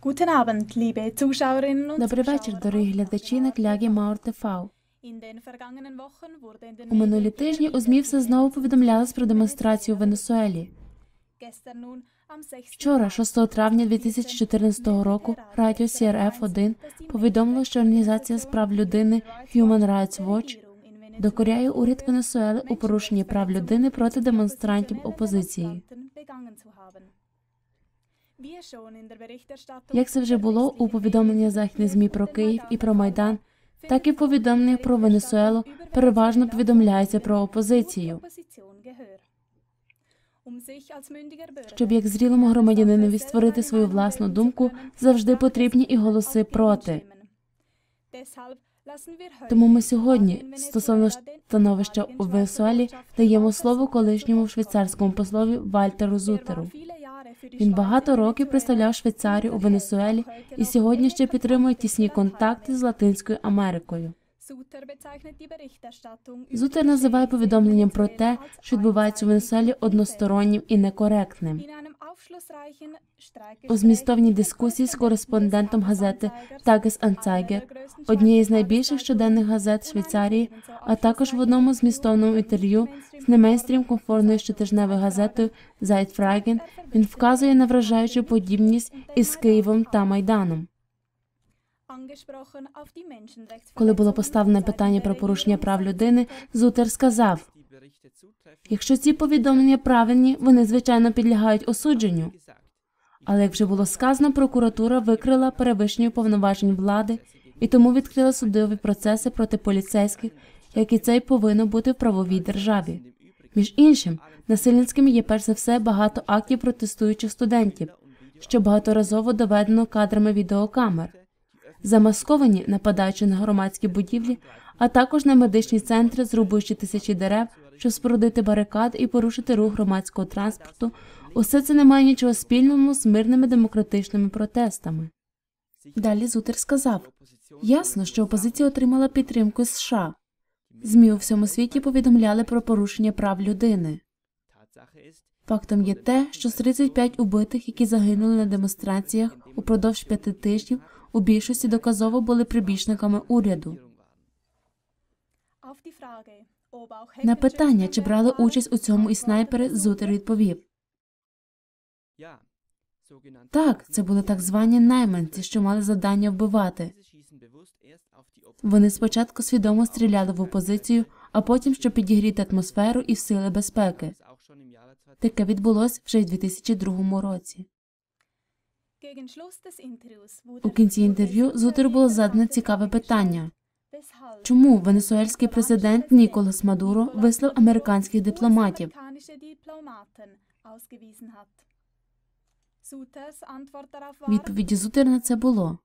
Guten Abend, liebe Zuschauerinnen und Добрий вечір, Zuschauer. дорогі глядачі на Клягі Маур ТВ. In den vergangenen Wochen wurde in den У минулі тижні у ЗМІ все знову повідомлялось про демонстрацію у Венесуелі. Gestern nun am 6. Вчора, 6 травня 2014 року, радіо CRF-1 повідомило, що Організація з прав людини Human Rights Watch докоряє уряд Венесуели у порушенні прав людини проти демонстрантів опозиції. Як це вже було у повідомленнях західних ЗМІ про Київ і про Майдан, так і в повідомленнях про Венесуелу переважно повідомляється про опозицію. Щоб як зрілому громадянинові створити свою власну думку, завжди потрібні і голоси проти. Тому ми сьогодні, стосовно становища у Венесуелі, даємо слово колишньому швейцарському послові Вальтеру Зутеру. Він багато років представляв Швейцарію у Венесуелі і сьогодні ще підтримує тісні контакти з Латинською Америкою. Зутер називає повідомленням про те, що відбувається у Венесуелі, одностороннім і некоректним. У змістовній дискусії з кореспондентом газети Tages-Anzeiger, однієї з найбільших щоденних газет Швейцарії, а також в одному змістовному інтерв'ю з немейнстрім комфортною щотижневою газетою Zeitfragen, він вказує на вражаючу подібність із Києвом та Майданом. Коли було поставлене питання про порушення прав людини, Зутер сказав: «Якщо ці повідомлення правильні, вони, звичайно, підлягають осудженню. Але, як вже було сказано, прокуратура викрила перевищення повноважень влади і тому відкрила судові процеси проти поліцейських, як і це й повинно бути в правовій державі. Між іншим, насильницькими є перш за все багато актів протестуючих студентів, що багаторазово доведено кадрами відеокамер. Замасковані, нападаючи на громадські будівлі, а також на медичні центри, зрубуючи тисячі дерев, щоб спорудити барикади і порушити рух громадського транспорту, усе це не має нічого спільного з мирними демократичними протестами». Далі Зутер сказав: «Ясно, що опозиція отримала підтримку з США. ЗМІ у всьому світі повідомляли про порушення прав людини. Фактом є те, що з 35 убитих, які загинули на демонстраціях упродовж 5 тижнів, у більшості доказово були прибічниками уряду». На питання, чи брали участь у цьому і снайпери, Зутер відповів: «Так, це були так звані найманці, що мали завдання вбивати. Вони спочатку свідомо стріляли в опозицію, а потім, щоб підігріти атмосферу і в сили безпеки. Таке відбулося вже в 2002 році». У кінці інтерв'ю Зутеру було задане цікаве питання: чому венесуельський президент Ніколас Мадуро вислав американських дипломатів? Відповіді Зутера на це було: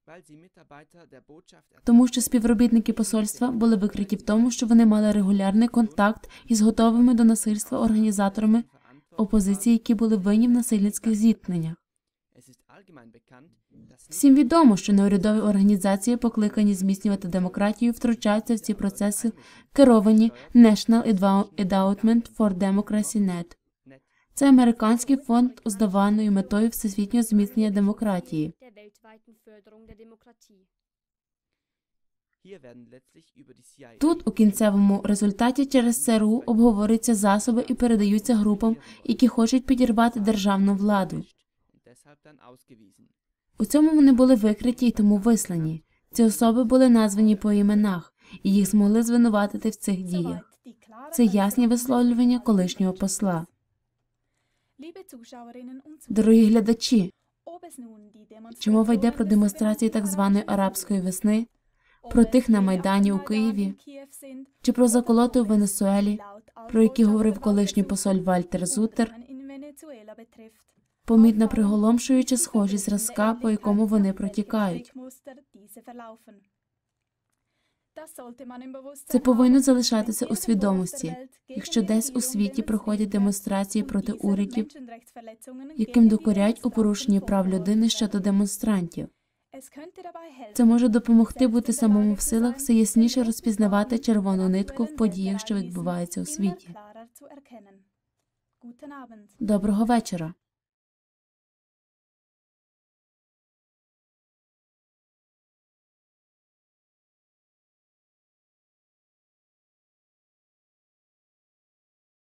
тому що співробітники посольства були викриті в тому, що вони мали регулярний контакт із готовими до насильства організаторами опозиції, які були винні в насильницьких зіткненнях. Всім відомо, що неурядові організації, покликані зміцнювати демократію, втручаються в ці процеси, керовані National Endowment for Democracy Net. Це американський фонд з даваною метою всесвітнього зміцнення демократії. Тут у кінцевому результаті через ЦРУ обговорюються засоби і передаються групам, які хочуть підірвати державну владу. У цьому вони були викриті і тому вислані. Ці особи були названі по іменах, і їх змогли звинуватити в цих діях. Це ясні висловлювання колишнього посла. Дорогі глядачі, чи мова йде про демонстрації так званої арабської весни, про тих на Майдані у Києві, чи про заколоти у Венесуелі, про які говорив колишній посоль Вальтер Зутер, помітна приголомшуюча схожість зразка, по якому вони протікають. Це повинно залишатися у свідомості, якщо десь у світі проходять демонстрації проти урядів, яким докоряють у порушенні прав людини щодо демонстрантів. Це може допомогти бути самому в силах все ясніше розпізнавати червону нитку в подіях, що відбуваються у світі. Доброго вечора.